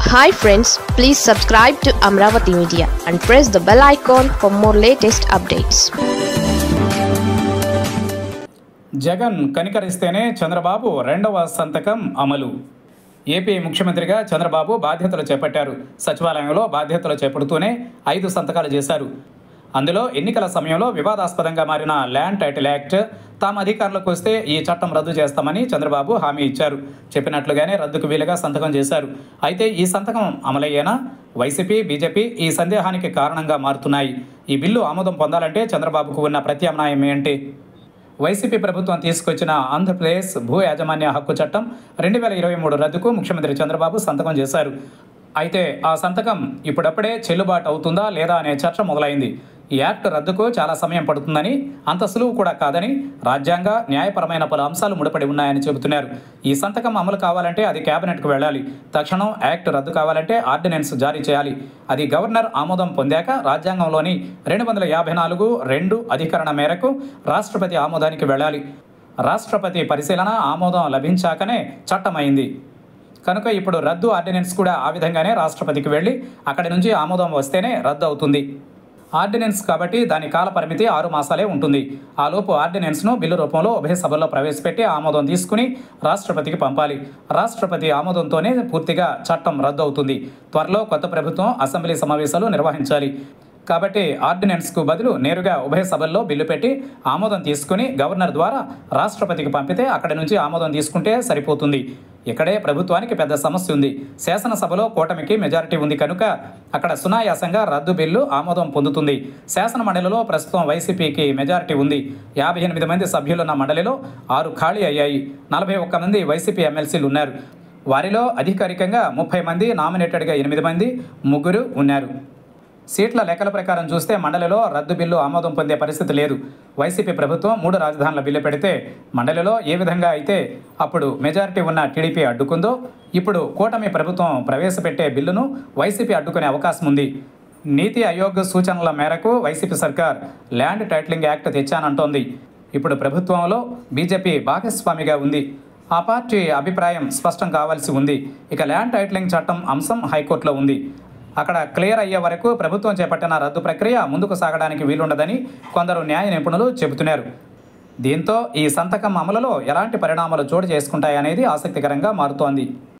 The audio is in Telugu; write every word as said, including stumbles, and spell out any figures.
Hi friends, please subscribe to Amravati Media and press the bell icon for more latest updates. Jagan కనికరిస్తేనే Chandrababu రెండవ సంతకం అమలు. ఏపీ ముఖ్యమంత్రిగా చంద్రబాబు బాధ్యతలు చేపట్టారు. సచివాలయంలో బాధ్యతలు చేపడుతూనే ఐదు సంతకాలు చేశారు. అందులో ఎన్నికల సమయంలో వివాదాస్పదంగా మారిన ల్యాండ్ టైటిల్ యాక్ట్, తాము అధికారంలోకి వస్తే ఈ చట్టం రద్దు చేస్తామని చంద్రబాబు హామీ ఇచ్చారు. చెప్పినట్లుగానే రద్దుకు వీలుగా సంతకం చేశారు. అయితే ఈ సంతకం అమలయ్యేనా? వైసీపీ, బీజేపీ ఈ సందేహానికి కారణంగా మారుతున్నాయి. ఈ బిల్లు ఆమోదం పొందాలంటే చంద్రబాబుకు ఉన్న ప్రత్యామ్నాయం ఏంటి? వైసీపీ ప్రభుత్వం తీసుకొచ్చిన ఆంధ్రప్రదేశ్ భూ యాజమాన్య హక్కు చట్టం రెండు వేల ఇరవై మూడు రద్దుకు ముఖ్యమంత్రి చంద్రబాబు సంతకం చేశారు. అయితే ఆ సంతకం ఇప్పుడప్పుడే చెల్లుబాటు అవుతుందా లేదా అనే చర్చ మొదలైంది. ఈ యాక్ట్ రద్దుకు చాలా సమయం పడుతుందని, అంత సులువు కూడా కాదని, రాజ్యాంగ న్యాయపరమైన పలు అంశాలు ముడిపడి ఉన్నాయని చెబుతున్నారు. ఈ సంతకం అమలు కావాలంటే అది కేబినెట్కు వెళ్ళాలి. తక్షణం యాక్ట్ రద్దు కావాలంటే ఆర్డినెన్స్ జారీ చేయాలి. అది గవర్నర్ ఆమోదం పొందాక రాజ్యాంగంలోని రెండు వందల యాభై నాలుగు రెండు అధికరణ మేరకు రాష్ట్రపతి ఆమోదానికి వెళ్ళాలి. రాష్ట్రపతి పరిశీలన ఆమోదం లభించాకనే చట్టమైంది. కనుక ఇప్పుడు రద్దు ఆర్డినెన్స్ కూడా ఆ విధంగానే రాష్ట్రపతికి వెళ్ళి అక్కడి నుంచి ఆమోదం వస్తేనే రద్దు అవుతుంది. ఆర్డినెన్స్ కాబట్టి దాని కాల పరిమితి ఆరు మాసాలే ఉంటుంది. ఆలోపు ఆర్డినెన్స్ను బిల్లు రూపంలో ఉభయ సభల్లో ప్రవేశపెట్టి ఆమోదం తీసుకుని రాష్ట్రపతికి పంపాలి. రాష్ట్రపతి ఆమోదంతోనే పూర్తిగా చట్టం రద్దు అవుతుంది. త్వరలో కొత్త ప్రభుత్వం అసెంబ్లీ సమావేశాలు నిర్వహించాలి. కాబట్టి ఆర్డినెన్స్కు బదులు నేరుగా ఉభయ సభల్లో బిల్లు పెట్టి ఆమోదం తీసుకుని గవర్నర్ ద్వారా రాష్ట్రపతికి పంపితే అక్కడి నుంచి ఆమోదం తీసుకుంటే సరిపోతుంది. ఇక్కడే ప్రభుత్వానికి పెద్ద సమస్య ఉంది. శాసనసభలో కూటమికి మెజారిటీ ఉంది కనుక అక్కడ సునాయాసంగా రద్దు బిల్లు ఆమోదం పొందుతుంది. శాసన మండలిలో ప్రస్తుతం వైసీపీకి మెజారిటీ ఉంది. యాభై ఎనిమిది మంది సభ్యులున్న మండలిలో ఆరు ఖాళీ అయ్యాయి. నలభై ఒక్క మంది వైసీపీ ఎమ్మెల్సీలు ఉన్నారు. వారిలో అధికారికంగా ముప్పై మంది, నామినేటెడ్గా ఎనిమిది మంది, ముగ్గురు ఉన్నారు. సీట్ల లెక్కల ప్రకారం చూస్తే మండలిలో రద్దు బిల్లు ఆమోదం పొందే పరిస్థితి లేదు. వైసీపీ ప్రభుత్వం మూడు రాజధానుల బిల్లు పెడితే మండలిలో ఏ విధంగా అయితే అప్పుడు మెజారిటీ ఉన్న టీడీపీ అడ్డుకుందో, ఇప్పుడు కూటమి ప్రభుత్వం ప్రవేశపెట్టే బిల్లును వైసీపీ అడ్డుకునే అవకాశం ఉంది. నీతి ఆయోగ్ సూచనల మేరకు వైసీపీ సర్కార్ ల్యాండ్ టైటిలింగ్ యాక్ట్ తెచ్చానంటోంది. ఇప్పుడు ప్రభుత్వంలో బీజేపీ భాగస్వామిగా ఉంది. ఆ పార్టీ అభిప్రాయం స్పష్టం కావాల్సి ఉంది. ఇక ల్యాండ్ టైటిలింగ్ చట్టం అంశం హైకోర్టులో ఉంది. అక్కడ క్లియర్ అయ్యే వరకు ప్రభుత్వం చేపట్టిన రద్దు ప్రక్రియ ముందుకు సాగడానికి వీలుండదని కొందరు న్యాయ నిపుణులు చెబుతున్నారు. దీంతో ఈ సంతకం అమలులో ఎలాంటి పరిణామాలు చోటు చేసుకుంటాయనేది ఆసక్తికరంగా మారుతోంది.